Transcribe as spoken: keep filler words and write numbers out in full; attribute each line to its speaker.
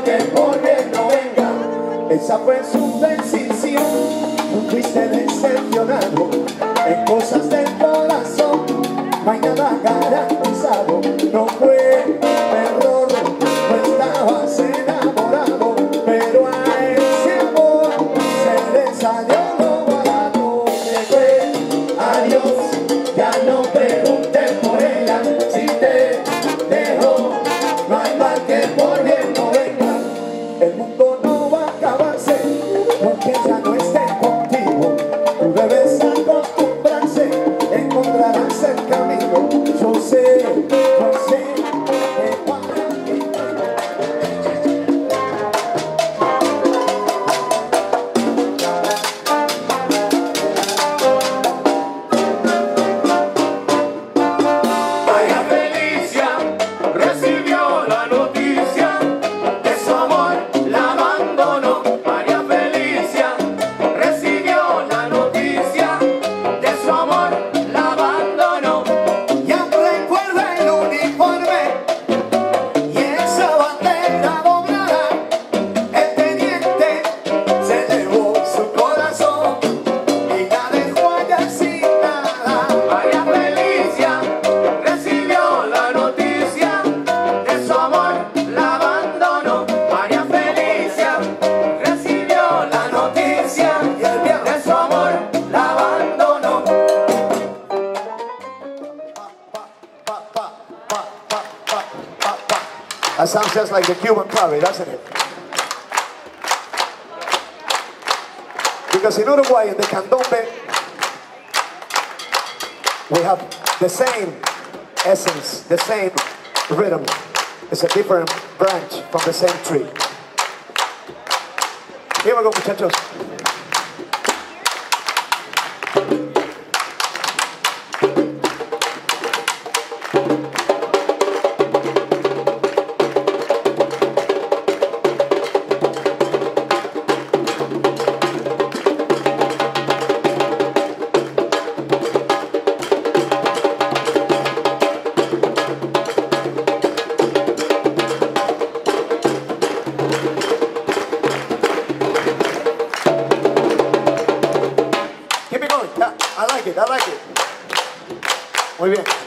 Speaker 1: que por bien no venga. Esa fue su decisión. No fuiste decepcionado en cosas del corazón. No hay nada garantizado. No fue error, no estabas enamorado, pero a ese amor se le salió lo barato. Se fue, adiós, ya no preguntes por ella. Si te dejó, no hay mal que por bien no venga. El mundo no va a acabarse porque ya no esté contigo. Tú debes acostumbrarse, encontrarás el camino. Yo sé, yo sé que para ti. María Felicia recibió la noticia que su amor la abandonó. María Felicia recibió la noticia que su amor la abandonó. Ya recuerda el uniforme y esa bandera doblada. El teniente se llevó su corazón y la dejó allá sin nada. María Felicia recibió la noticia que su amor la abandonó. María Felicia recibió la noticia que su amor la abandonó. That sounds just like the Cuban party, doesn't it? Because in Uruguay, in the candombe, we have the same essence, the same rhythm. It's a different branch from the same tree. Here we go, muchachos. Keep it going. Yeah, I like it, I like it. Muy bien.